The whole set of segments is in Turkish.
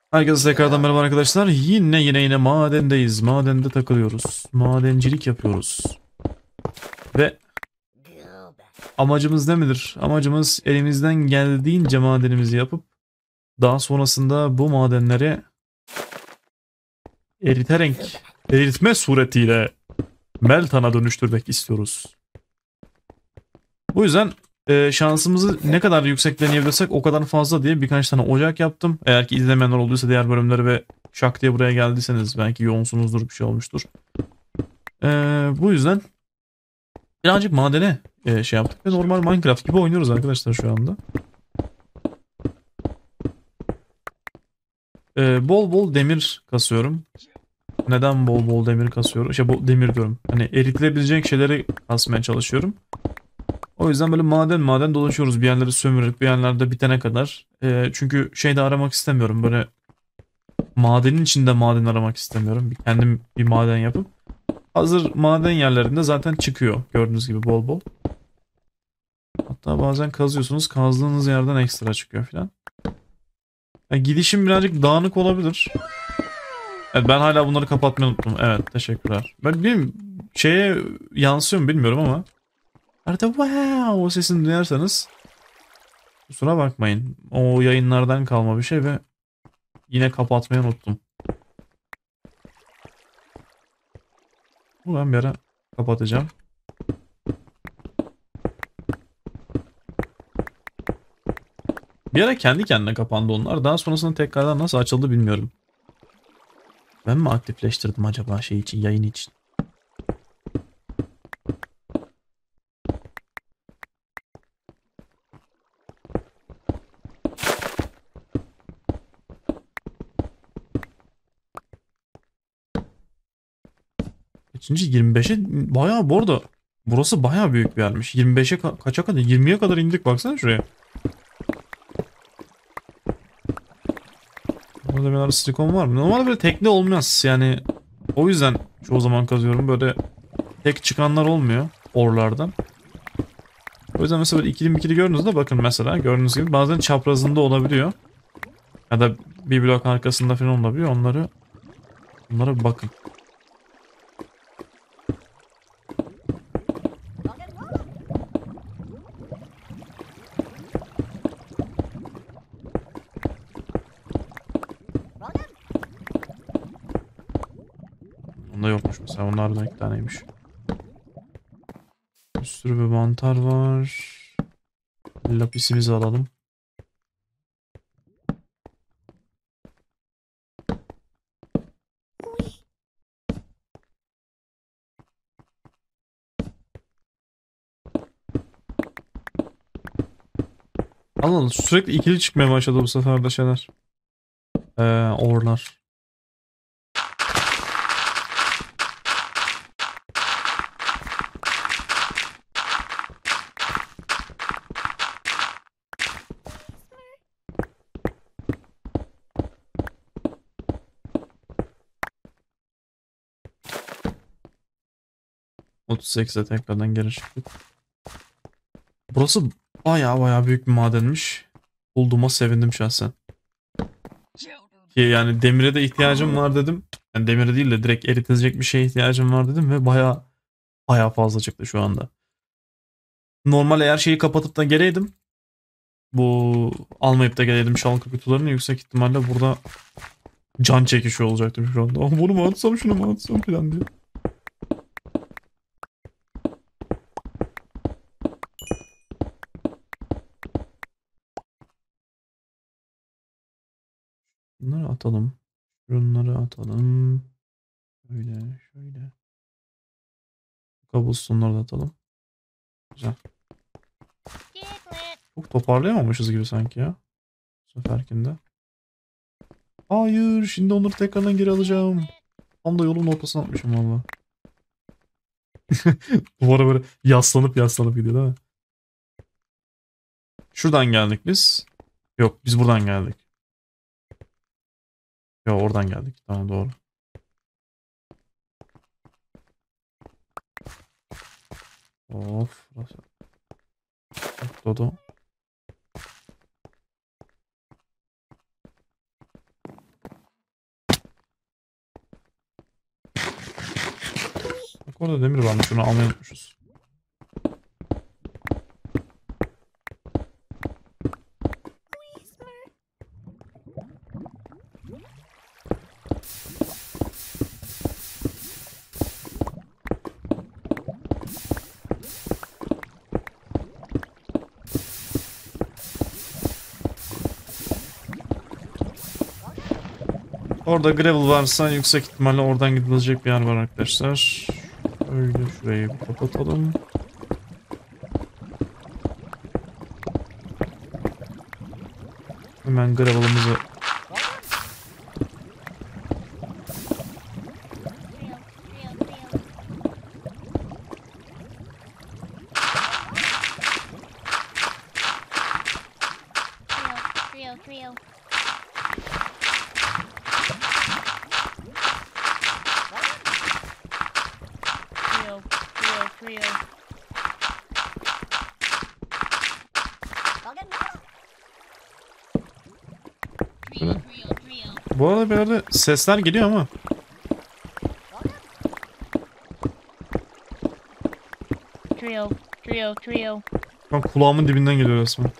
Herkese tekrardan merhaba arkadaşlar. Yine madendeyiz. Madende takılıyoruz. Madencilik yapıyoruz. Ve amacımız ne midir? Amacımız elimizden geldiğince madenimizi yapıp daha sonrasında bu madenleri eriterek, eritme suretiyle Meltan'a dönüştürmek istiyoruz. Bu yüzden şansımızı ne kadar yüksek deneyebilirsek o kadar fazla diye birkaç tane ocak yaptım. Eğer ki izlemeyenler olduysa diğer bölümleri ve şak diye buraya geldiyseniz belki yoğunsunuzdur, bir şey olmuştur. Bu yüzden birazcık madene şey yaptık ve normal Minecraft gibi oynuyoruz arkadaşlar şu anda. Bol bol demir kasıyorum. Neden bol bol demir kasıyorum? İşte bu demir diyorum. Hani eritilebilecek şeyleri kasmaya çalışıyorum. O yüzden böyle maden dolaşıyoruz. Bir yerleri sömürüp bir yerlerde bitene kadar. Çünkü şey de aramak istemiyorum. Böyle madenin içinde maden aramak istemiyorum. Kendim bir maden yapıp. Hazır maden yerlerinde zaten çıkıyor. Gördüğünüz gibi bol bol. Hatta bazen kazıyorsunuz. Kazdığınız yerden ekstra çıkıyor falan. Yani gidişim birazcık dağınık olabilir. Evet, ben hala bunları kapatmayı unuttum. Evet, teşekkürler. Ben bilmiyorum, şeye yansıyor mu bilmiyorum ama. Arada wow o sesini duyarsanız kusura bakmayın. O yayınlardan kalma bir şey ve yine kapatmayı unuttum. Bu ben bir ara kapatacağım. Bir ara kendi kendine kapandı onlar. Daha sonrasında tekrardan nasıl açıldı bilmiyorum. Ben mi aktifleştirdim acaba şey için, yayın için? Kaçıncı? 25'e bayağı, bu arada burası bayağı büyük bir yermiş. 25'e kaça kadar? 20'ye kadar indik, baksana şuraya. Burada bir ara silikon var mı? Normalde böyle tekne olmaz yani. O yüzden çoğu zaman kazıyorum. Böyle tek çıkanlar olmuyor orlardan. O yüzden mesela böyle ikili gördüğünüzde bakın, mesela gördüğünüz gibi bazen çaprazında olabiliyor. Ya da bir blok arkasında falan olabiliyor. Onlara bir bakın. Onda yokmuş mesela. Onlardan iki taneymiş. Bir sürü bir mantar var. Lapisimizi alalım. Alalım. Sürekli ikili çıkmaya başladı bu sefer de şeyler. Orlar. Otuz 38'e tekrardan geri çıktık. Burası baya büyük bir madenmiş. Bulduğuma sevindim şahsen. Ki yani demire de ihtiyacım var dedim. Yani demire değil de direkt eritilecek bir şeye ihtiyacım var dedim ve baya fazla çıktı şu anda. Normal eğer şeyi kapatıp da geleydim. Bu almayıp da geleydim şalkı kutularını, yüksek ihtimalle burada can çekişiyor olacaktım şu anda. Ah, bunu mu atsam şunu mu atsam falan diye. Bunları atalım. Şunları atalım. Şöyle. Cobblestone'ları da atalım. Güzel. Çok toparlayamamışız gibi sanki ya. Bu seferkinde. Hayır, şimdi onları tekrardan geri alacağım. Tam da yolun ortasına atmışım valla. Duvara böyle yaslanıp gidiyor değil mi? Şuradan geldik biz. Yok, biz buradan geldik. Yok, oradan geldik. Tamam, doğru. Of. Burası. Dodo. Orada demir varmış, onu almayı unutmuşuz. Orada gravel varsa yüksek ihtimalle oradan gidilecek bir yer var arkadaşlar. Öyle şurayı bir kapatalım. Hemen gravel'ımızı Bu arada bir yerde sesler geliyor ama. Trio. Şu kulağımın dibinden geliyor resmen.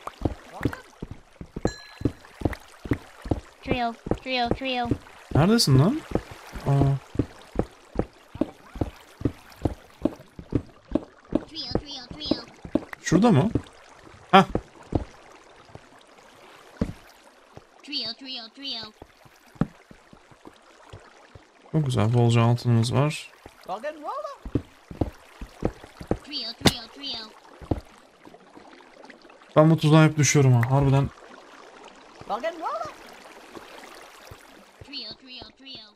Trio. Neredesin lan? Aa, Trio. şurada mı? Hah. Trio. Çok güzel. Bolca altınımız var. Trio. Ben bu tuzağa hep düşüyorum ha. Harbiden. Trio.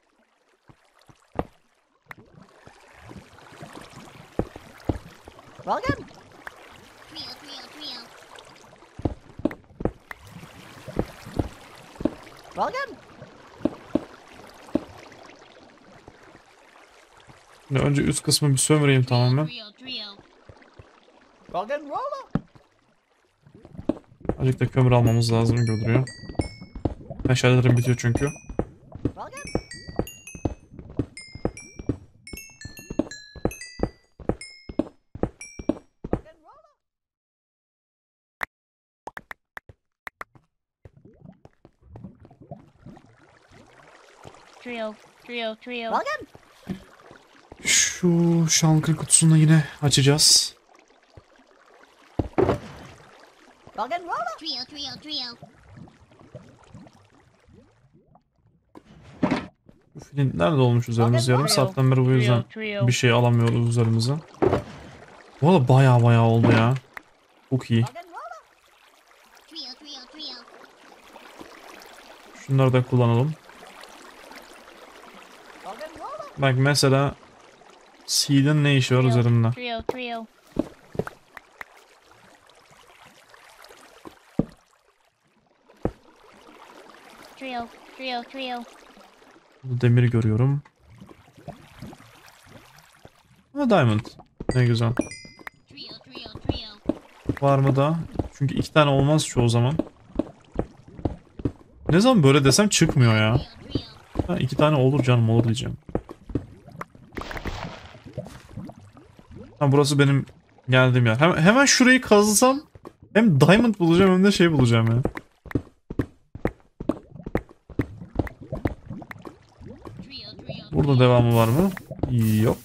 Trio. Şimdi önce üst kısmı bir sömüreyim tamamen. Trio. Azıcık da kömür almamız lazım gibi duruyor. Meşalelerim bitiyor çünkü. Trio. Şu şalkır kutusunu yine açacağız. Trio. Bu filin nerede olmuş üzerimiz? Yarım saatten beri bu yüzden Trio. bir şey alamıyoruz üzerimize. Bu arada baya oldu ya. Çok iyi. Trio. Şunları da kullanalım. Bak mesela Seed'in ne işi var üzerinde? Trio. Trio. Burada demir görüyorum. Ha, diamond. Ne güzel. Trio. Var mı da? Çünkü 2 tane olmaz çoğu zaman. Ne zaman böyle desem çıkmıyor ya. Ha, 2 tane olur canım, olur diyeceğim. Ha, burası benim geldiğim yer. Hemen şurayı kazısam hem diamond bulacağım hem de şey bulacağım ya. Burada devamı var mı? Yok.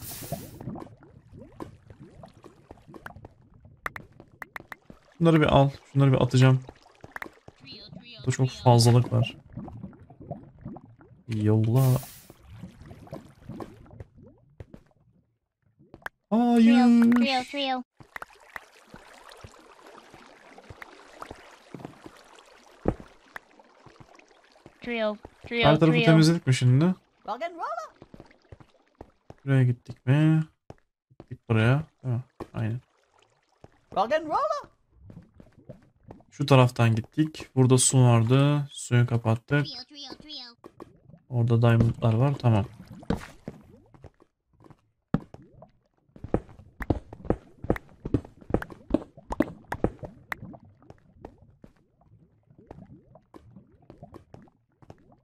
Şunları bir al. Şunları bir atacağım. Burada çok fazlalık var. Yolla. Hayır. Trio. Her tarafı temizledik mi şimdi? Buraya gittik mi? Gittik buraya. Ha, aynen. Şu taraftan gittik. Burada su vardı. Suyu kapattık. Trio. Orada diamondlar var. Tamam.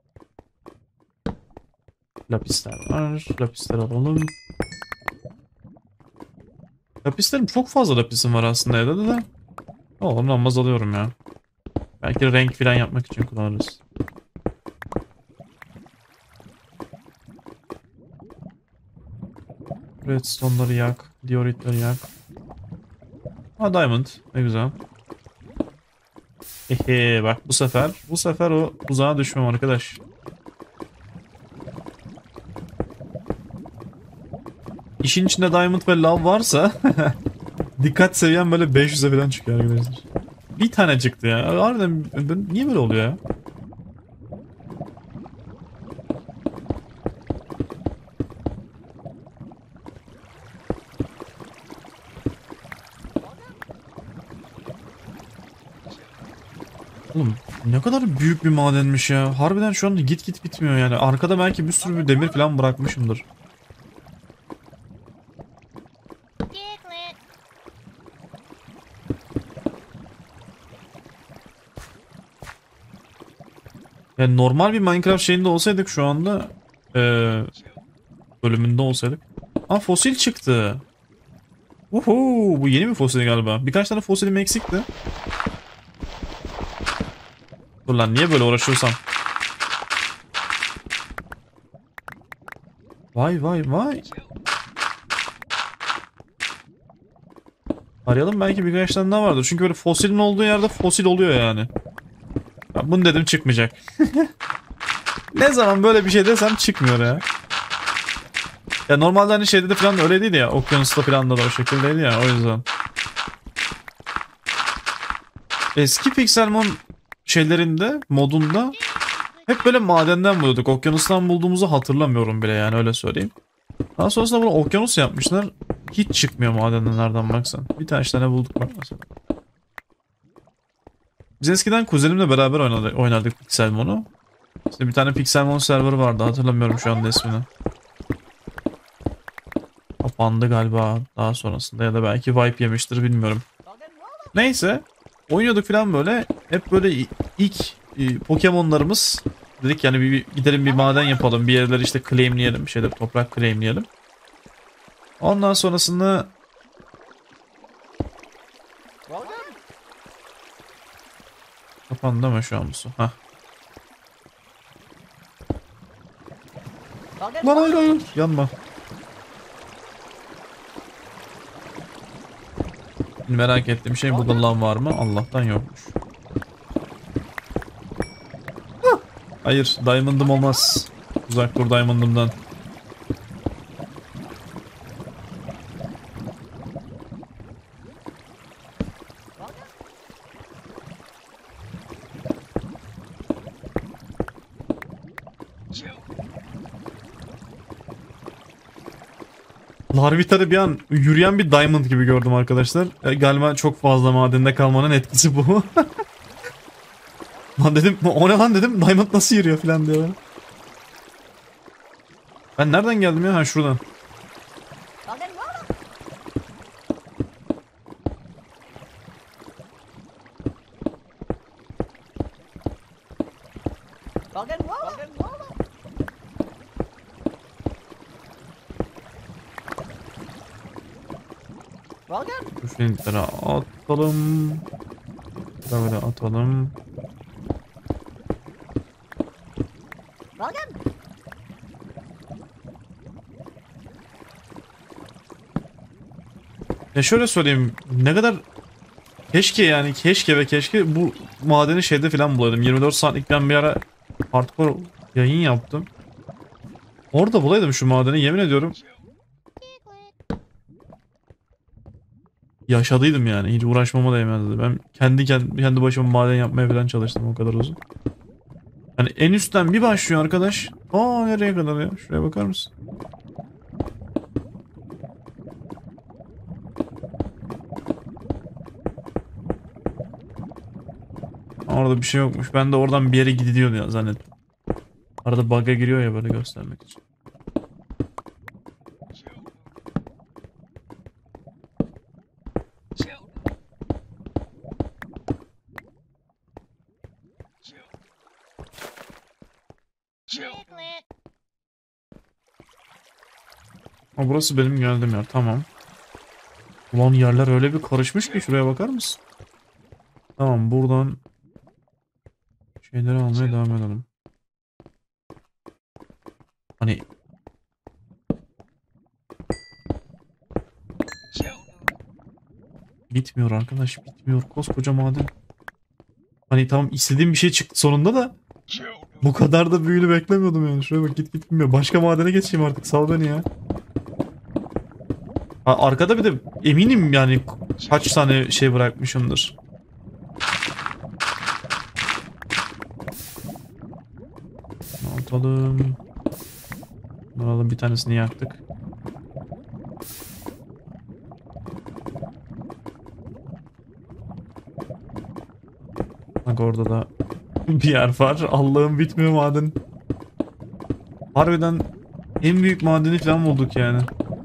Lapisler var. Lapisleri alalım. Lapislerim çok fazla lapisim var aslında evde de. Oğlum olmaz alıyorum ya. Belki renk falan yapmak için kullanırız. Redstone'ları yak. Dioritleri yak. Ha diamond. Ne güzel. Ehe bak bu sefer o tuzağa düşmem arkadaş. İşin içinde diamond ve lav varsa dikkat seviyen böyle 500'e falan çıkıyor arkadaşlar. Bir tane çıktı ya. Harbiden niye böyle oluyor ya? Oğlum ne kadar büyük bir madenmiş ya. Harbiden şu anda git git bitmiyor yani. Arkada belki bir sürü bir demir falan bırakmışımdır. Diglett. Yani normal bir Minecraft şeyinde olsaydık şu anda bölümünde olsaydık. Aa fosil çıktı. Uhu, bu yeni bir fosil galiba. Birkaç tane fosilim eksikti. Dur lan niye böyle uğraşıyorsam. Vay vay vay. Arayalım belki birkaç tane daha vardır. Çünkü böyle fosilin olduğu yerde fosil oluyor yani. Ya bunu dedim çıkmayacak. Ne zaman böyle bir şey desem çıkmıyor ya. Ya normalde hani şeyde de falan öyleydi ya. Okyanusta falan da o şekildeydi ya o yüzden. Eski Pixelmon şeylerinde, modunda hep böyle madenden buluyorduk. Okyanustan bulduğumuzu hatırlamıyorum bile yani öyle söyleyeyim. Daha sonrasında bunu okyanus yapmışlar. Hiç çıkmıyor madenden nereden baksan. Bir tane bulduk bak mesela. Biz eskiden kuzenimle beraber oynardık Pixelmon'u. İşte bir tane Pixelmon serverı vardı hatırlamıyorum şu anda ismini. Kapandı galiba daha sonrasında ya da belki wipe yemiştir bilmiyorum. Neyse oynuyorduk falan böyle. Hep böyle ilk Pokemon'larımız dedik yani bir gidelim bir maden yapalım. Bir yerleri işte claimleyelim. Bir şeyler toprak claimleyelim. Ondan sonrasında kapandı mı şu an bu su? Hah. Lan hayır hayır yanma. Merak ettiğim şey burada lan var mı? Allah'tan yokmuş. Hayır diamond'ım olmaz. Uzak dur diamond'ımdan. Larvitar'ı bir an yürüyen bir diamond gibi gördüm arkadaşlar. Galiba çok fazla madende kalmanın etkisi bu. Lan dedim o ne lan dedim diamond nasıl yürüyor falan diye. Ben nereden geldim ya? Ha şuradan. Şu flintleri atalım. Böyle atalım. Ya şöyle söyleyeyim. Ne kadar keşke yani keşke bu madeni şeyde falan bulaydım. 24 saatlik ben bir ara hardcore yayın yaptım. Orada bulaydım şu madeni yemin ediyorum. Yaşadıydım yani. Hiç uğraşmama değmezdi. Ben kendi başıma maden yapmaya falan çalıştım o kadar uzun. Hani en üstten bir başlıyor arkadaş. Aa nereye kadar ya? Şuraya bakar mısın? Orada bir şey yokmuş. Ben de oradan bir yere gidiyor ya zannettim. Arada bug'a giriyor ya böyle göstermek için. Diglett. Ha, burası benim geldiğim yer. Tamam. Ulan yerler öyle bir karışmış ki şuraya bakar mısın? Tamam buradan şeyleri almaya devam edelim. Hani bitmiyor arkadaş, bitmiyor koskoca maden. Hani tamam istediğim bir şey çıktı sonunda da bu kadar da büyülü beklemiyordum yani. Şuraya bak, git git bitmiyor. Başka madene geçeyim artık, sal beni ya. Ha, arkada bir de eminim yani kaç tane şey bırakmışımdır. Atalım. Alalım, bir tanesini yaktık. Bak orada da bir yer var. Allah'ım bitmiyor maden. Harbiden en büyük madeni falan bulduk yani.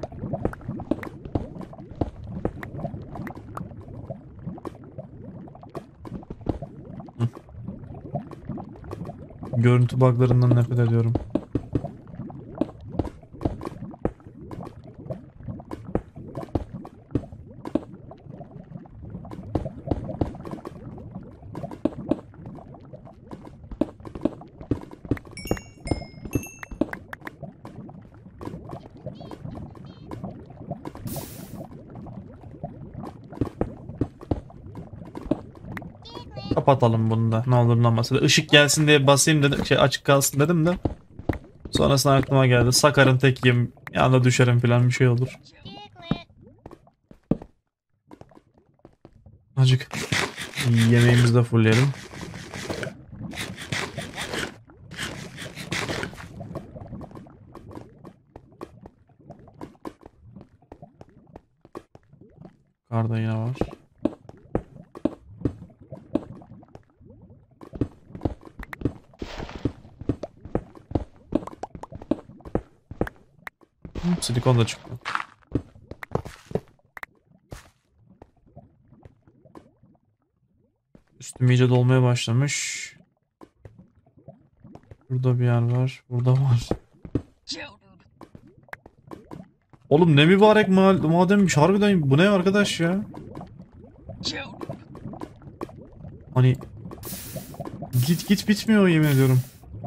Hı. Görüntü buglarından nefret ediyorum. Kapatalım bunu da. Ne olur ne olmaz. Işık gelsin diye basayım dedim. Şey, açık kalsın dedim de. Sonrasında aklıma geldi. Sakarım tek yiyeyim. Yanında düşerim falan, bir şey olur. Diglett. Acık yemeğimizi de fullleyelim. Karda yine var. Silikon da çıktı. Üstüm iyice dolmaya başlamış. Burada bir yer var. Burada var. Oğlum ne mübarek madenmiş. Harbiden bu ne arkadaş ya? Hani git git bitmiyor, yemin ediyorum.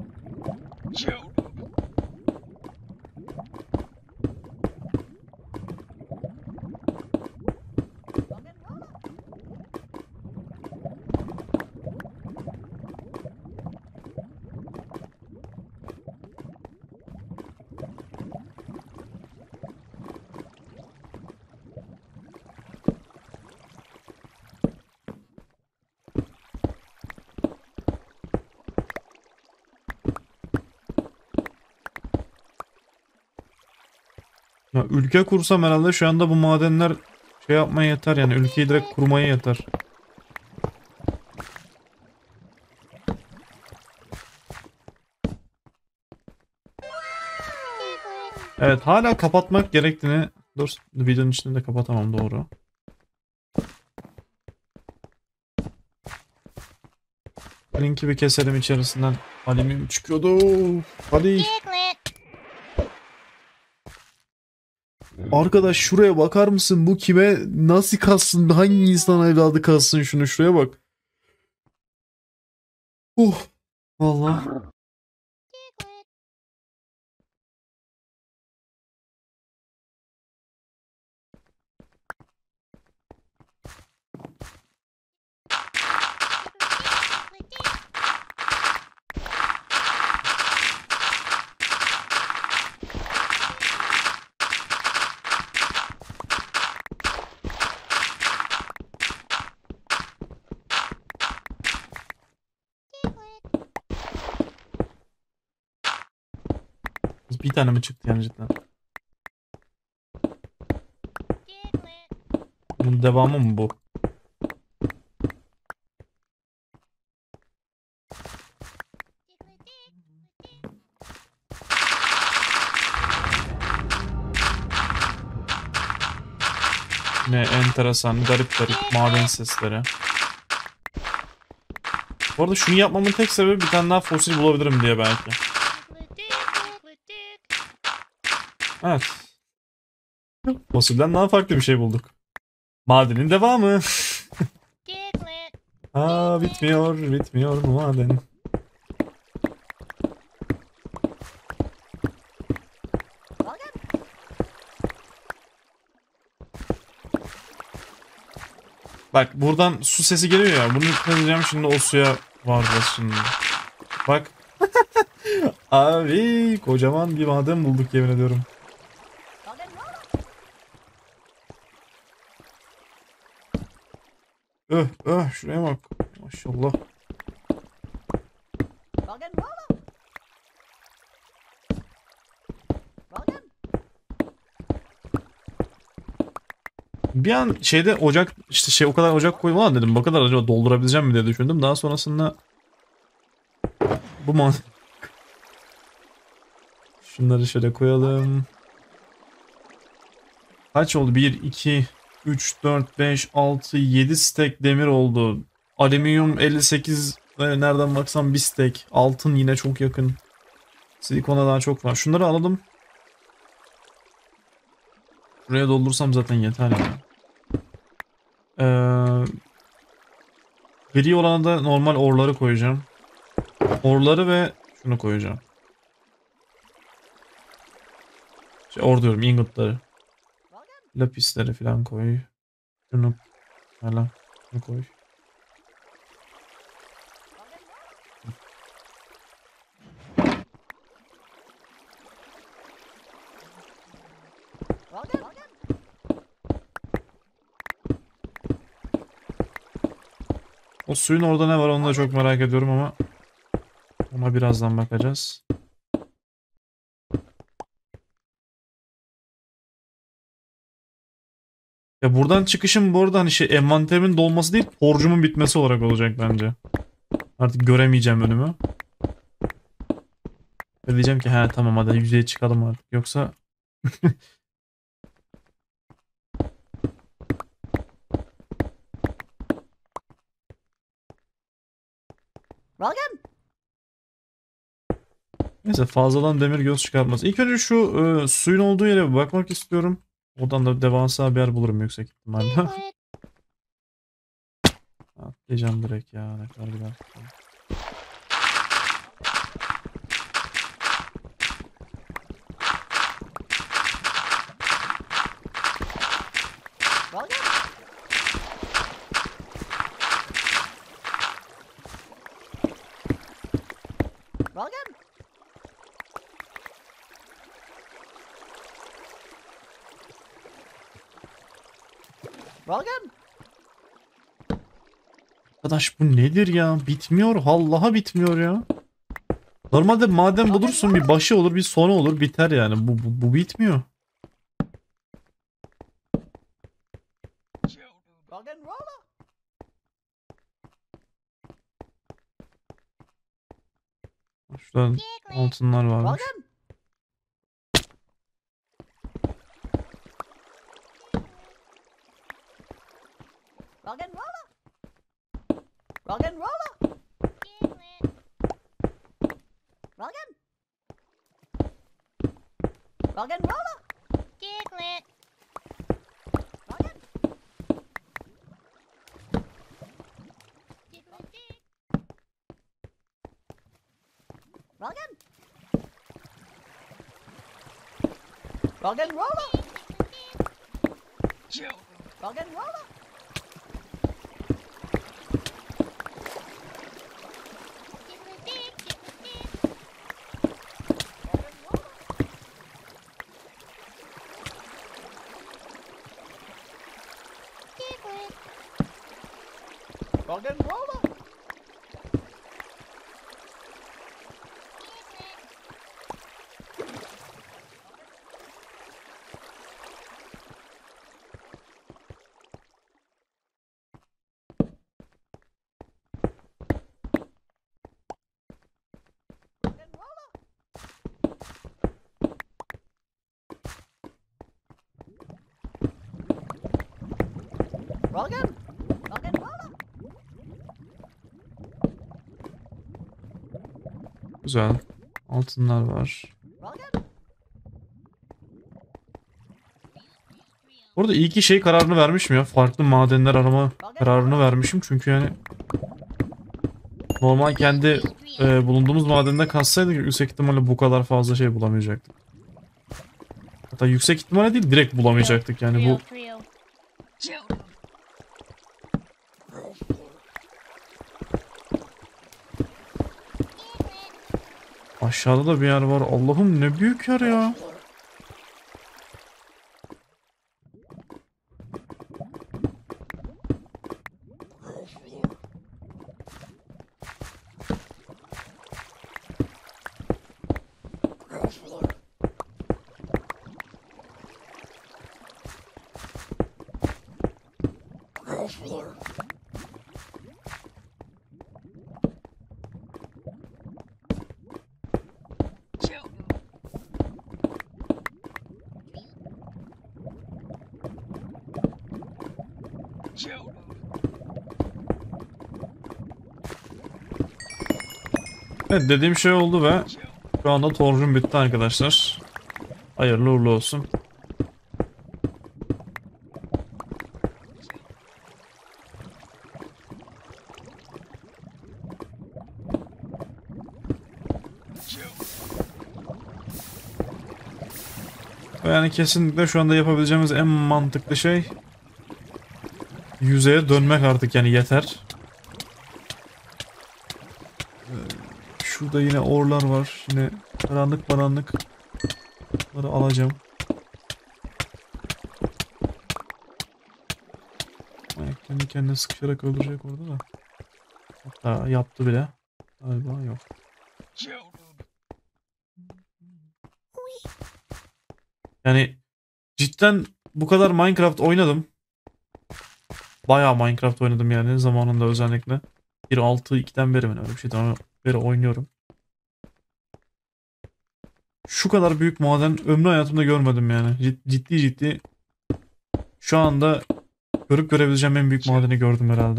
Ya ülke kursam herhalde şu anda bu madenler şey yapmaya yeter yani, ülkeyi direkt kurmaya yeter. Evet, hala kapatmak gerektiğini, dur videonun içinde de kapatamam, doğru. Linki bir keselim, içerisinden alüminyum çıkıyordu. Hadi. Diglett. Arkadaş şuraya bakar mısın? Bu kime nasıl kassın? Hangi insan evladı kassın şunu? Şuraya bak. Vallahi. Diglett. Bir tane mi çıktı yani cidden? Diglett. Bunun devamı mı bu? Ne enteresan, garip garip maden sesleri. Bu arada şunu yapmamın tek sebebi bir tane daha fosil bulabilirim diye belki. Evet. Fosilden daha farklı bir şey bulduk. Madenin devamı. Giglet. Aa, bitmiyor bu maden. Bak buradan su sesi geliyor ya. Bunu kazacağım şimdi, o suya varacağız şimdi. Bak. Abi kocaman bir maden bulduk, yemin ediyorum. Şuraya bak. Maşallah. Bir an şeyde ocak işte şey, o kadar ocak koyma lan dedim. Bu kadar acaba doldurabileceğim mi diye düşündüm. Daha sonrasında bu man şunları şöyle koyalım. Kaç oldu? 1, 2, 3, 4, 5, 6, 7 stack demir oldu. Alüminyum 58 ve nereden baksam bir stack. Altın yine çok yakın. Silikona daha çok var. Şunları alalım. Buraya doldursam zaten yeter ya. Ee, Gri olana da normal orları koyacağım. Orları ve şunu koyacağım. Or diyorum, ingotları. Lapisleri falan koy. Şunu falan. Şunu koy. O suyun orada ne var onu da çok merak ediyorum ama ona birazdan bakacağız. Ya buradan çıkışım bu arada hani şey, envanterimin dolması değil, borcumun bitmesi olarak olacak bence. Artık göremeyeceğim önümü. Ve diyeceğim ki he tamam, hadi yüzeye çıkalım artık. Yoksa neyse, fazladan demir göz çıkartmaz. İlk önce şu suyun olduğu yere bir bakmak istiyorum. Oradan da devasa bir yer bulurum yüksek ihtimalle. Giglet. Atlayacağım direkt ya, ne kadar güzel. Arkadaş bu nedir ya? Bitmiyor. Vallahi bitmiyor ya. Normalde maden bulursun, bir başı olur bir sonu olur, biter yani. Bu bitmiyor. Şurada altınlar varmış. Giglet. Giglet. Giglet. Güzel. Altınlar var. Orada iyi ki şey kararını vermişim ya. Farklı madenler arama kararını vermişim. Çünkü yani normal kendi bulunduğumuz madende kazsaydık yüksek ihtimalle bu kadar fazla şey bulamayacaktık. Hatta yüksek ihtimalle değil, direkt bulamayacaktık yani Trio, bu. trio. Aşağıda da bir yer var. Allah'ım ne büyük yer ya. Evet, dediğim şey oldu ve şu anda torcum bitti arkadaşlar. Hayırlı uğurlu olsun. Ve yani kesinlikle şu anda yapabileceğimiz en mantıklı şey yüzeye dönmek artık, yani yeter. Şurada yine orlar var. Yine karanlık karanlık. Bunları alacağım. Kendi kendine sıkışarak öldürecek orada da. Hatta yaptı bile. Galiba yok. Yani cidden bu kadar Minecraft oynadım. Bayağı Minecraft oynadım yani zamanında özellikle. 1.6.2'den beri mi öyle bir şeyden beri oynuyorum. Şu kadar büyük maden ömrü hayatımda görmedim yani. Ciddi ciddi şu anda görüp görebileceğim en büyük madeni gördüm herhalde.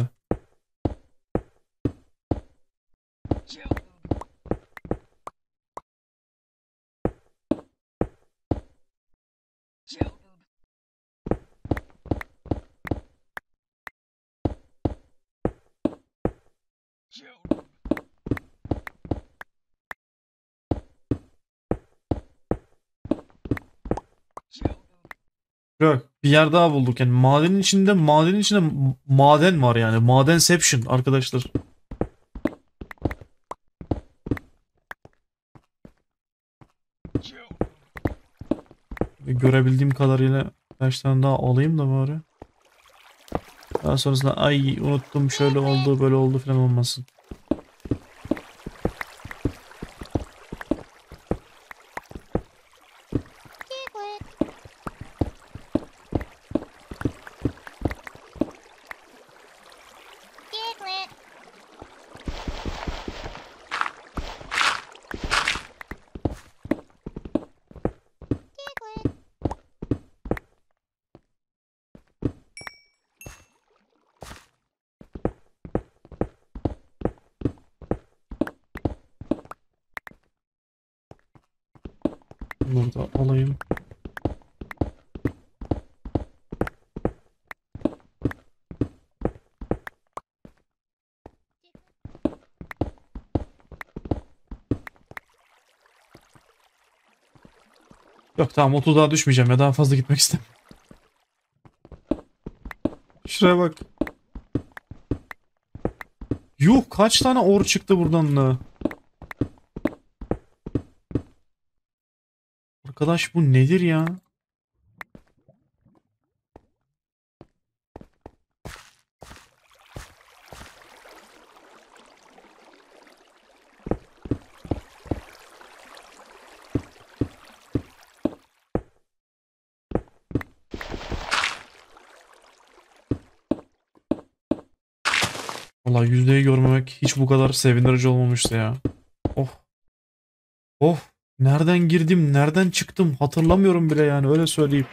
Yok, bir yer daha bulduk yani madenin içinde maden var yani. Madenception arkadaşlar. Görebildiğim kadarıyla kaç tane daha alayım da bari. Daha sonrasında ay unuttum şöyle oldu böyle oldu falan olmasın. Piglet. Piglet. Piglet. Bunları da alayım. Yok tamam, 30'a düşmeyeceğim ya, daha fazla gitmek istemiyorum. Şuraya bak. Yuh, kaç tane or çıktı buradan da. Arkadaş bu nedir ya? Vallahi yüzdeyi görmemek hiç bu kadar sevindirici olmamıştı ya. Oh. Oh. Nereden girdim, nereden çıktım hatırlamıyorum bile yani, öyle söyleyeyim.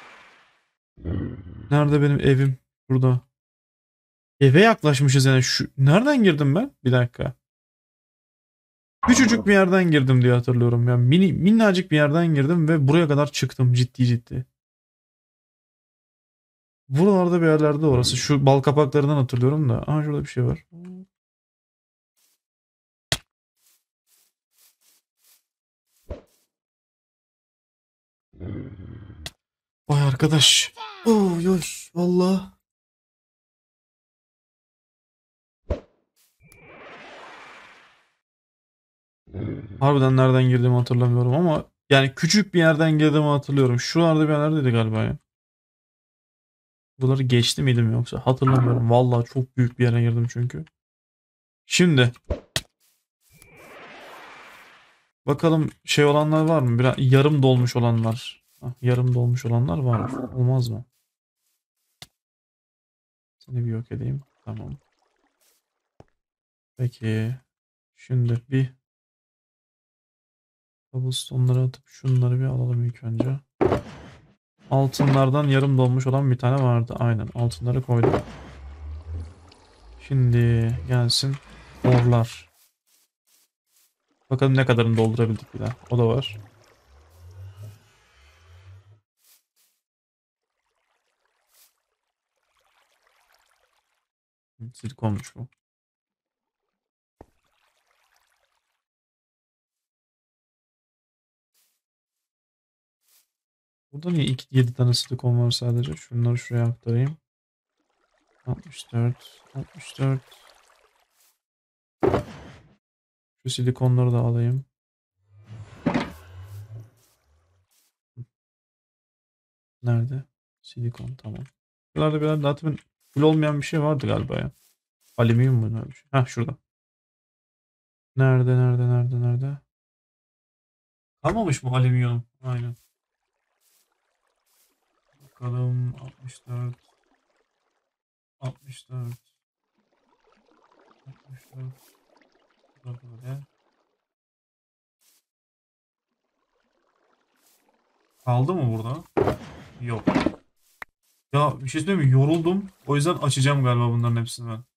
Nerede benim evim? Burada. Eve yaklaşmışız yani. Nereden girdim ben? Bir dakika. Küçücük bir yerden girdim diye hatırlıyorum. Yani minnacık bir yerden girdim ve buraya kadar çıktım ciddi ciddi. Buralarda bir yerlerde orası. Şu bal kapaklarından hatırlıyorum da. Aha şurada bir şey var. Vay arkadaş. Oy oy valla. Harbiden nereden girdiğimi hatırlamıyorum ama yani küçük bir yerden girdiğimi hatırlıyorum. Şuralarda bir yerlerdeydi galiba ya. Buraları geçti miydim yoksa? Hatırlamıyorum. Vallahi çok büyük bir yere girdim çünkü. Şimdi bakalım şey olanlar var mı? Biraz yarım dolmuş olanlar. Hah, yarım dolmuş olanlar var. Olmaz mı? Seni bir yok edeyim. Tamam. Peki. Şimdi bir cobblestone'ları atıp şunları bir alalım ilk önce. Altınlardan yarım dolmuş olan bir tane vardı. Aynen. Altınları koydum. Şimdi gelsin orlar. Bakalım ne kadarını doldurabildik bir daha. O da var. Silikonmuş bu. Burada niye 7 tane silikon var sadece? Şunları şuraya aktarayım. 64, 64. Şu silikonları da alayım. Nerede? Silikon tamam. Buralarda bir daha tabii full olmayan bir şey vardı galiba ya. Alüminyum mu öyle bir şey? Heh şurada. Nerede? Kalmamış mı alüminyum? Aynen. Bakalım 64, 64, 64. Burada böyle. Kaldı mı burada? Yok. Ya bir şey söyleyeyim mi? Yoruldum. O yüzden açacağım galiba bunların hepsini ben.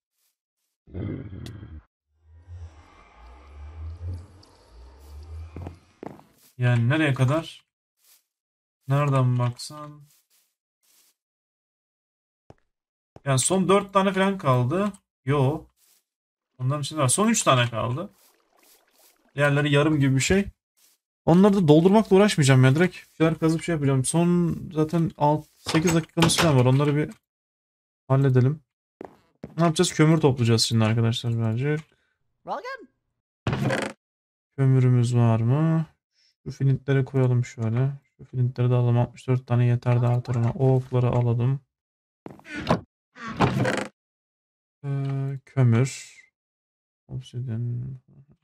Yani nereye kadar? Nereden baksan? Yani son 4 tane falan kaldı. Yo. Onların içinde var. Son 3 tane kaldı. Diğerleri yarım gibi bir şey. Onları da doldurmakla uğraşmayacağım ya. Direkt bir şeyler kazıp şey yapacağım. Son zaten 8 dakikamız falan var. Onları bir halledelim. Ne yapacağız? Kömür toplayacağız şimdi arkadaşlar bence. Kömürümüz var mı? Şu flintleri koyalım şöyle. Şu flintleri de alalım. 64 tane yeter daha sonra. O okları alalım. Kömür. Obsidian.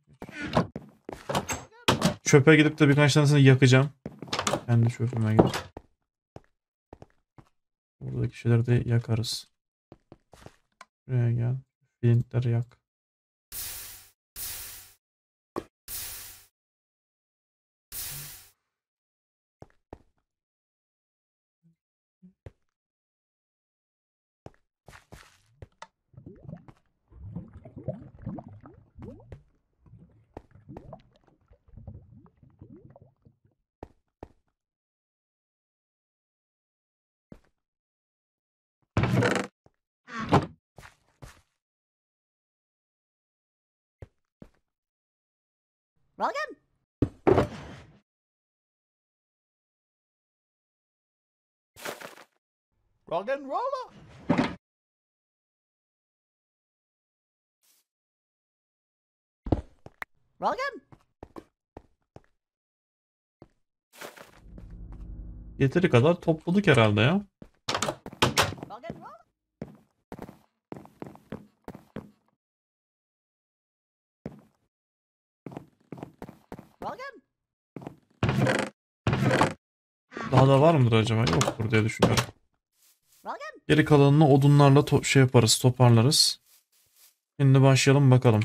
Çöpe gidip de birkaç tanesini yakacağım. Kendi çöpüme gidip. Buradaki şeyleri de yakarız. Buraya gel. Flintleri yak. Rock and roller. Rogan. Yeteri kadar topladık herhalde ya. Rock and roll. Rogan. Daha da var mıdır acaba? Yoktur diye düşünüyorum. Rogan. Geri kalanını odunlarla şey yaparız, toparlarız. Şimdi başlayalım bakalım.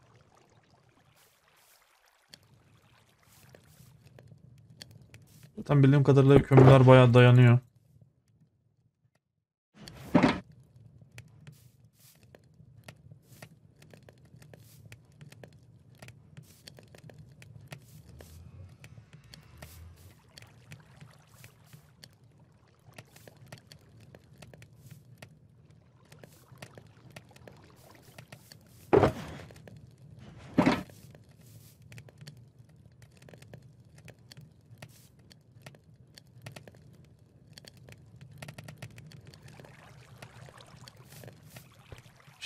Zaten bildiğim kadarıyla kömürler bayağı dayanıyor.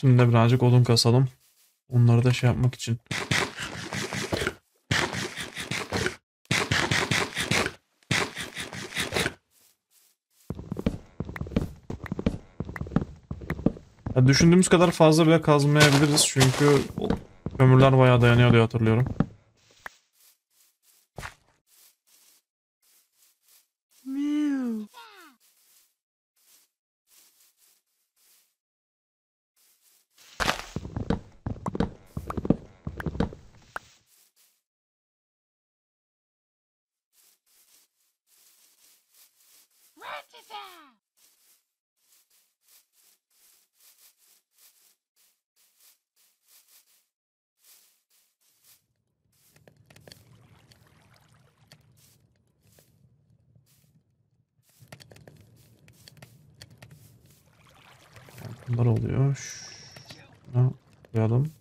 Şimdi de birazcık odun kasalım. Onları da şey yapmak için. Ya düşündüğümüz kadar fazla bile kazmayabiliriz çünkü o kömürler bayağı dayanıyor diye hatırlıyorum. Bunlar oluyor. Şuna koyalım.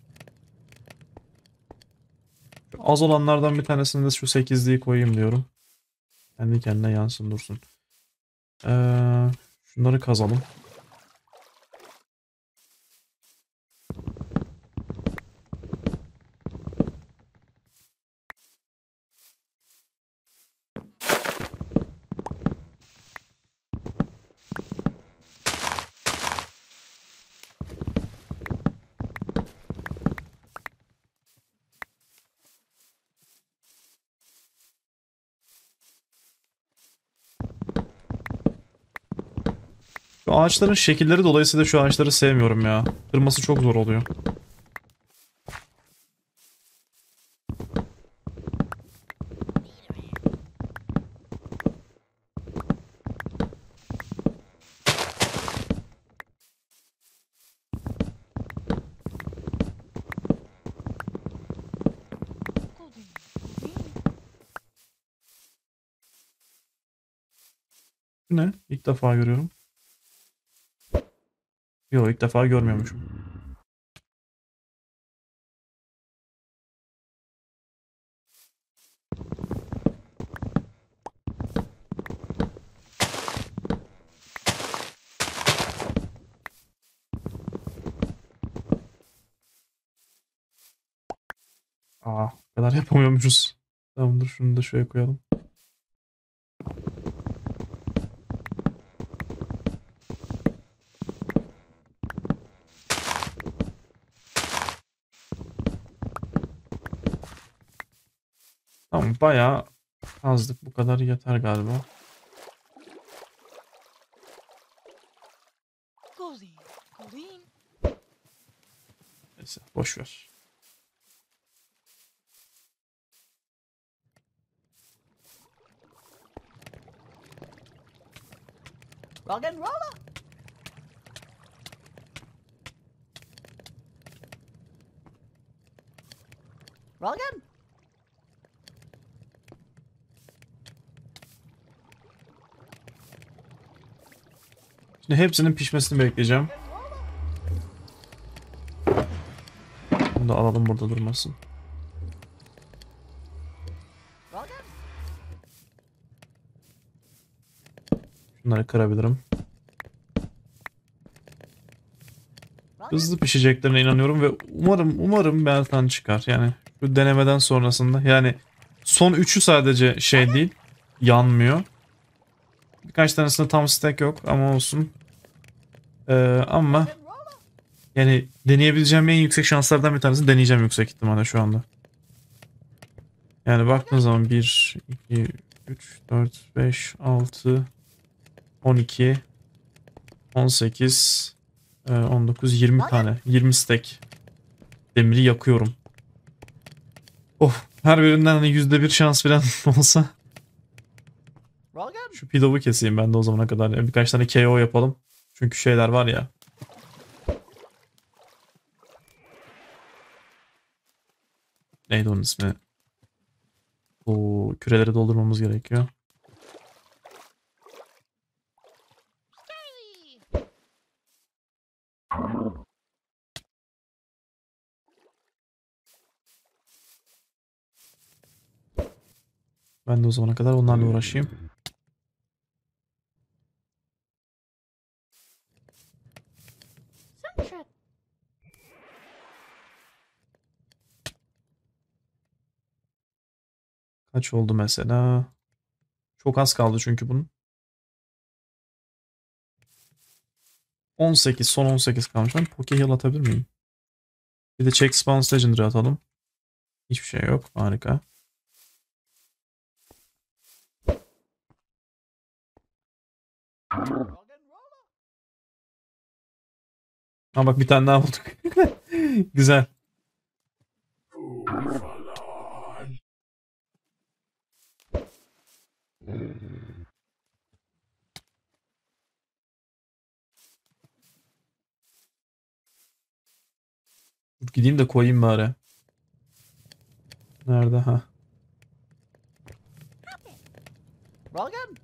Şu az olanlardan bir tanesini de şu 8'liği koyayım diyorum. Kendi kendine yansın dursun. Şunları kazalım. Şu ağaçların şekilleri dolayısıyla şu ağaçları sevmiyorum ya. Kırması çok zor oluyor. Bu ne? İlk defa görüyorum. Yok, ilk defa görmüyormuşum. Aa, o kadar yapamıyormuşuz. Tamamdır, şunu da şuraya koyalım. Tamam, bayağı kazdık. Bu kadar yeter galiba. Neyse, boş ver. Rock and roller. Roll again. Şimdi hepsinin pişmesini bekleyeceğim. Bunu da alalım, burada durmasın. Roll again. Şunları kırabilirim. Roll again. Hızlı pişeceklerine inanıyorum ve umarım Beltan çıkar. Yani şu denemeden sonrasında, yani son 3'ü sadece şey değil, yanmıyor. Birkaç tanesinde tam stack yok ama olsun. Ama And roller. yani deneyebileceğim en yüksek şanslardan bir tanesini deneyeceğim yüksek ihtimalle şu anda. Yani baktığın zaman 1, 2, 3, 4, 5, 6, 12, 18, 19, 20 tane. 20 stack demiri yakıyorum. Oh, her birinden hani %1 şans falan olsa. Roll again. Şu pilavı keseyim ben de o zamana kadar. Yani birkaç tane KO yapalım. Çünkü şeyler var ya. Neydi onun ismi? Bu küreleri doldurmamız gerekiyor. Ben de o zamana kadar onlarla uğraşayım. Kaç oldu mesela? Çok az kaldı çünkü bunun. 18, son 18 kalmış. Ben Pokeheal atabilir miyim? Bir de Check Bounce Legendary atalım. Hiçbir şey yok. Harika. Ha bak bir tane daha bulduk. Güzel. Dur gideyim de koyayım bari. Nerede? Ha. Roll again.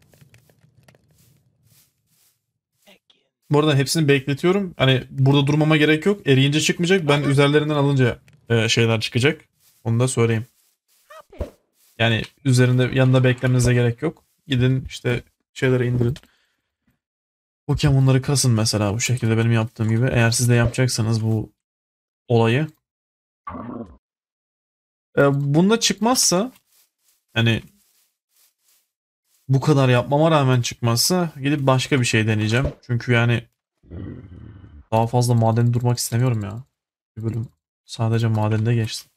Bu arada hepsini bekletiyorum. Hani burada durmama gerek yok. Eriyince çıkmayacak. Ben üzerlerinden alınca şeyler çıkacak. Onu da söyleyeyim. Yani üzerinde yanında beklemenize gerek yok. Gidin işte şeyleri indirin. Pokemon'ları kasın mesela bu şekilde benim yaptığım gibi. Eğer siz de yapacaksanız bu olayı. Bunda çıkmazsa hani bu kadar yapmama rağmen çıkmazsa gidip başka bir şey deneyeceğim. Çünkü yani daha fazla madende durmak istemiyorum ya. Bir bölüm sadece madende geçti.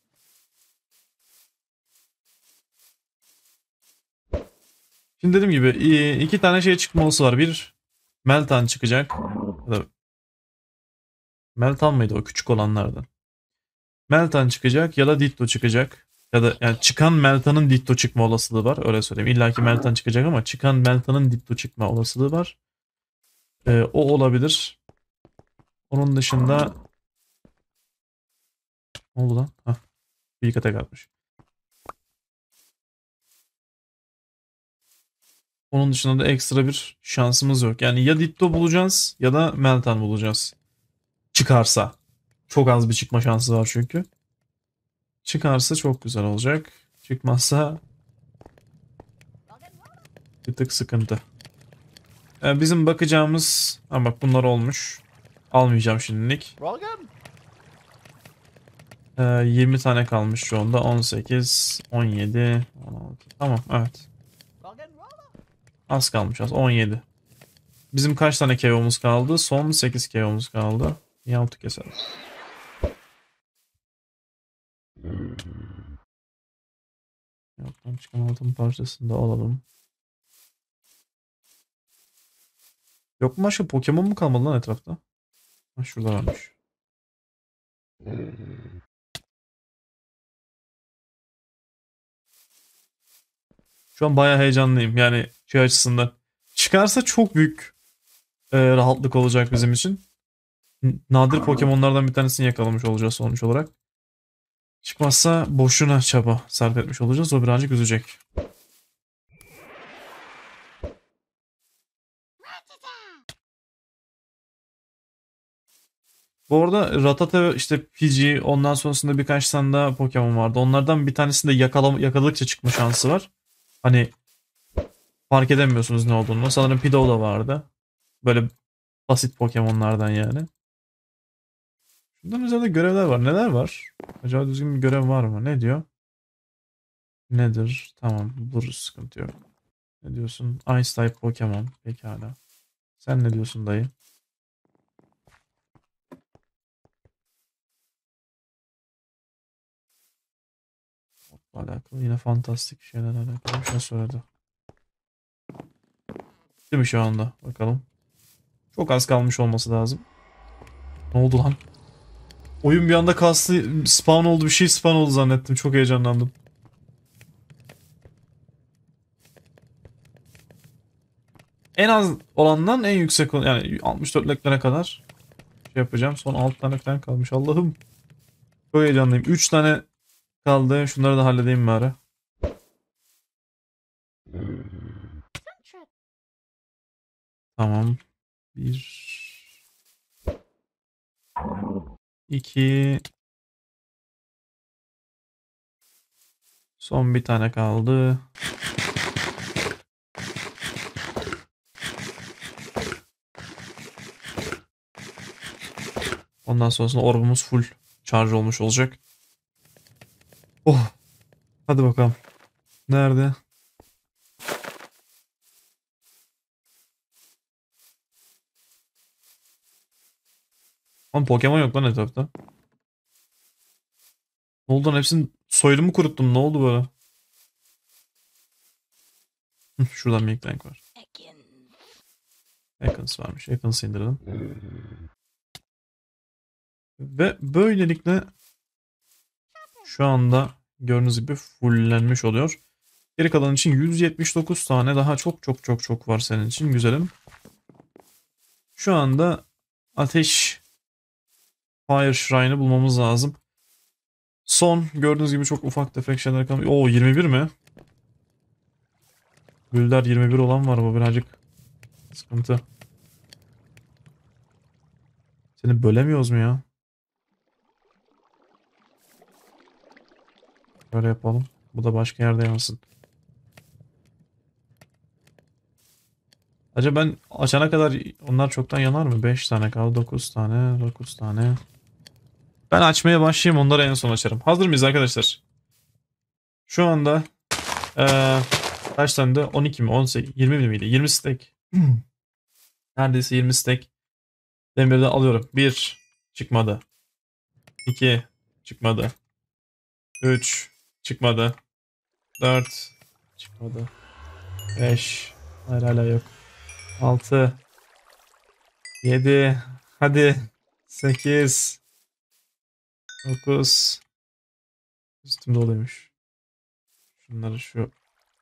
Şimdi dediğim gibi iki tane şey çıkması var. Bir Meltan çıkacak. Ya da Meltan mıydı o küçük olanlardan? Meltan çıkacak ya da Ditto çıkacak. Ya da yani çıkan Meltan'ın Ditto çıkma olasılığı var. Öyle söyleyeyim. İlla ki Meltan çıkacak ama çıkan Meltan'ın Ditto çıkma olasılığı var. O olabilir. Onun dışında ne oldu lan? Hah, bir kata kalmış. Onun dışında da ekstra bir şansımız yok. Yani ya Ditto bulacağız ya da Meltan bulacağız. Çıkarsa. Çok az bir çıkma şansı var çünkü. Çıkarsa çok güzel olacak. Çıkmazsa bir tık sıkıntı. Bizim bakacağımız... Ha bak bunlar olmuş. Almayacağım şimdilik. Roll again. 20 tane kalmış şu anda. 18, 17, 16. Tamam evet. Roll again. Roll. Az kalmış az. 17. Bizim kaç tane KO'muz kaldı? Son 8 KO'muz kaldı. Yahut keselim. Yahut'tan çıkan altın parçasını da alalım. Yok mu başka Pokemon mu kalmadı lan etrafta? Ha, şurada varmış. Şu an bayağı heyecanlıyım. Yani şey açısından. Çıkarsa çok büyük rahatlık olacak bizim için. Nadir Pokemon'lardan bir tanesini yakalamış olacağız sonuç olarak. Çıkmazsa boşuna çaba sarf etmiş olacağız. O birazcık üzecek. Bu arada Rattata işte Pidgey ondan sonrasında birkaç tane daha Pokemon vardı. Onlardan bir tanesinde yakaladıkça çıkma şansı var. Hani fark edemiyorsunuz ne olduğunu. Sanırım Pidove da vardı. Böyle basit Pokemon'lardan yani. Şundan üzerinde görevler var. Neler var? Acaba düzgün bir görev var mı? Ne diyor? Nedir? Tamam. Buluruz. Sıkıntı yok. Ne diyorsun? Ice type Pokemon. Pekala. Sen ne diyorsun dayı? Alakalı. Yine fantastik şeyler alakalı bir şey söyledi. Değil mi şu anda? Bakalım. Çok az kalmış olması lazım. Ne oldu lan? Oyun bir anda kastı spawn oldu. Bir şey spawn oldu zannettim. Çok heyecanlandım. En az olandan en yüksek yani 64 leklere kadar şey yapacağım. Son 6 tane falan kalmış. Allah'ım. Çok heyecanlıyım. 3 tane kaldı. Şunları da halledeyim bari. Tamam. 1 2 son bir tane kaldı. Ondan sonrasında orbumuz full charge olmuş olacak. Oh. Hadi bakalım. Nerede? Oğlum Pokemon yok lan etrafta. Ne oldu lan, hepsinin soyunumu kuruttum. Ne oldu böyle? Şuradan bir eklenk var. Ekans varmış. Ekans'ı indirdim. Ve böylelikle şu anda gördüğünüz gibi fullenmiş oluyor. Geri kalan için 179 tane daha çok çok çok çok var senin için güzelim. Şu anda ateş Fire Shrine'ı bulmamız lazım. Son gördüğünüz gibi çok ufak tefek şeyler kalmış. Oo 21 mi? Gülder 21 olan var, bu birazcık sıkıntı. Seni bölemiyoruz mu ya? Böyle yapalım. Bu da başka yerde yansın. Acaba ben açana kadar onlar çoktan yanar mı? 5 tane kaldı. 9 tane. 9 tane. Ben açmaya başlayayım. Onları en son açarım. Hazır mıyız arkadaşlar? Şu anda kaç tane de? 12 mi? 18, 20 miydi? 20 stack. Neredeyse 20 stack. Demirden alıyorum. 1 çıkmadı. 2 çıkmadı. 3 çıkmadı. 4 çıkmadı. 5 hayır hala yok. 6 7 hadi 8 9 üstümde oluyormuş. Şunları şu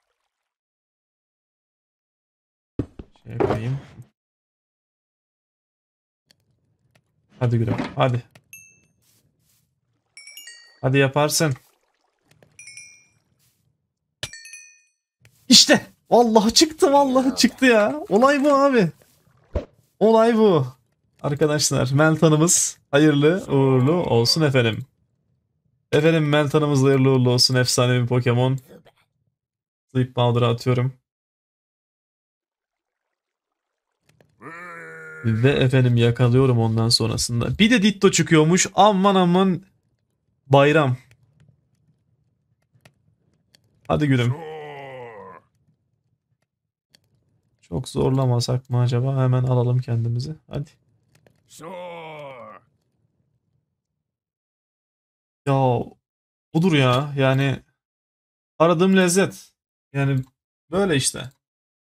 şeye koyayım. Hadi gülüm hadi. Hadi yaparsın. İşte vallahi çıktı, vallahi çıktı ya. Olay bu abi. Olay bu. Arkadaşlar Meltan'ımız hayırlı uğurlu olsun efendim. Efendim Meltan'ımız hayırlı uğurlu olsun. Efsane bir Pokemon. Sleep Powder'a atıyorum. Ve efendim yakalıyorum ondan sonrasında. Bir de Ditto çıkıyormuş. Aman aman bayram. Hadi gülüm. Çok zorlamasak mı acaba? Hemen alalım kendimizi. Hadi. Ya budur ya. Yani aradığım lezzet. Yani böyle işte.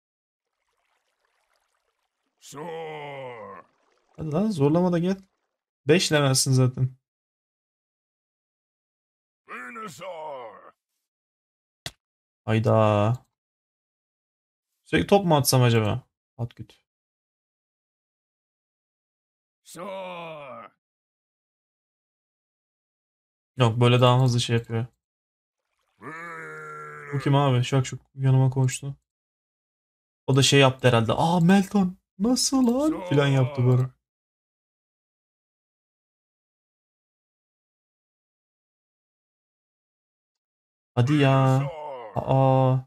Hadi lan zorlama da gel. 5 levelsin zaten. Hayda. Sürekli top mu atsam acaba? At güt. Yok böyle daha hızlı şey yapıyor. Bu kim abi? Şak şuk yanıma koştu. O da şey yaptı herhalde. Aa Melton nasıl lan? Filan yaptı böyle. Hadi ya. Aa.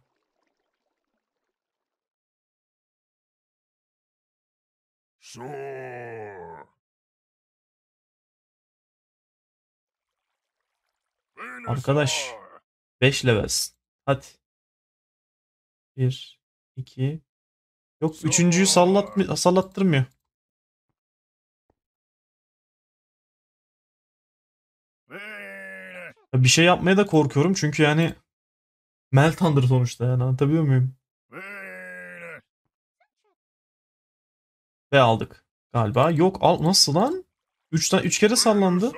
Arkadaş. 5 levels. Hadi. Bir, 2. Yok üçüncüyü sallattırmıyor. Ya bir şey yapmaya da korkuyorum çünkü yani Meltan'dır sonuçta, yani anlatabiliyor muyum? Ve aldık galiba. Yok al, nasıl lan? 3 kere sallandı.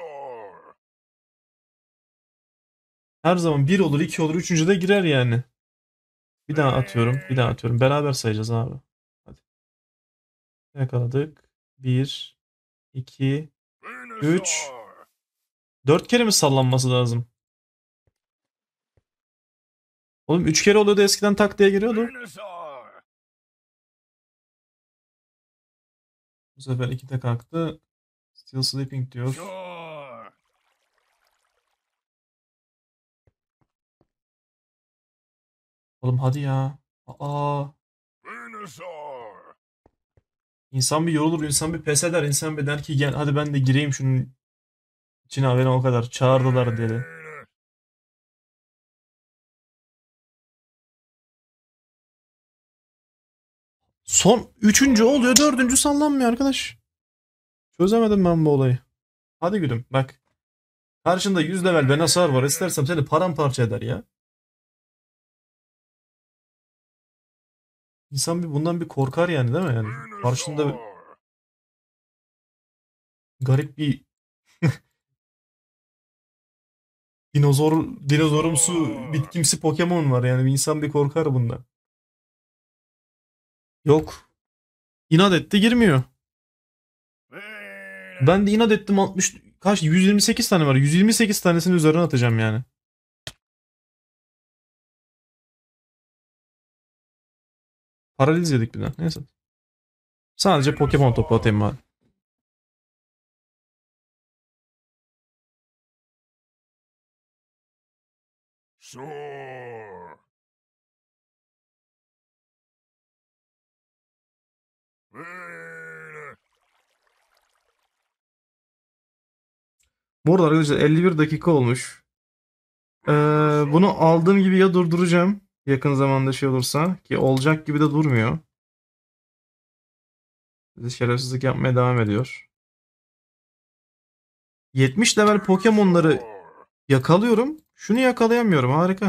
Her zaman bir olur, 2 olur, üçüncü de girer yani. Bir daha atıyorum, bir daha atıyorum. Beraber sayacağız abi. Hadi. Yakaladık. Bir, 2, 3. 4 kere mi sallanması lazım? Oğlum 3 kere oluyordu eskiden, tak diye giriyordu. Bu sefer 2 de kalktı. Still sleeping diyor. Oğlum hadi ya. Aa. İnsan bir yorulur, insan bir pes eder, insan bir der ki gel hadi ben de gireyim şunun içine, beni o kadar çağırdılar dedi. Son üçüncü oluyor, dördüncü sallanmıyor arkadaş. Çözemedim ben bu olayı. Hadi gülüm bak. Karşında 100 level Venusaur var. İstersem seni paramparça eder ya. İnsan bir bundan bir korkar yani, değil mi? Yani karşında garip bir dinozorumsu, bitkimsi Pokemon var. Yani bir insan bir korkar bundan. Yok. İnat etti, girmiyor. Ben de inat ettim, 60 kaç, 128 tane var. 128 tanesini üzerine atacağım yani. Paraliz yedik bir de. Neyse. Sadece Pokemon topu atayım bari. Soar. Böyle. Bu arada arkadaşlar 51 dakika olmuş. Bunu aldığım gibi ya durduracağım. Yakın zamanda şey olursa. Ki olacak gibi de durmuyor. Bizi şerefsizlik yapmaya devam ediyor. 70 level Pokemon'ları yakalıyorum. Şunu yakalayamıyorum. Harika.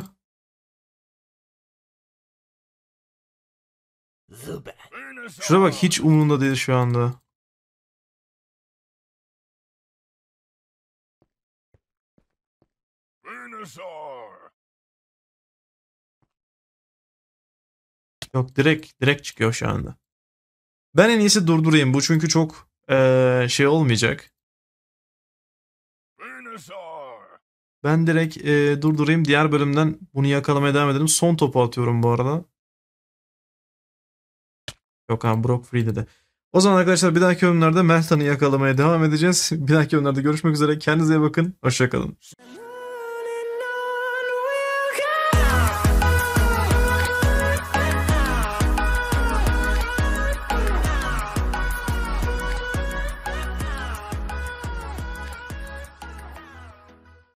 Zubat. Şuna bak, hiç umurunda değil şu anda. Venusaur. Yok, direkt çıkıyor şu anda. Ben en iyisi durdurayım. Bu çünkü çok şey olmayacak. Venusaur. Ben direkt durdurayım. Diğer bölümden bunu yakalamaya devam edelim. Son topu atıyorum bu arada. Yok abi, Brock Free dedi. O zaman arkadaşlar bir dahaki bölümlerde Meltan'ı yakalamaya devam edeceğiz. Bir dahaki bölümlerde görüşmek üzere. Kendinize iyi bakın. Hoşçakalın.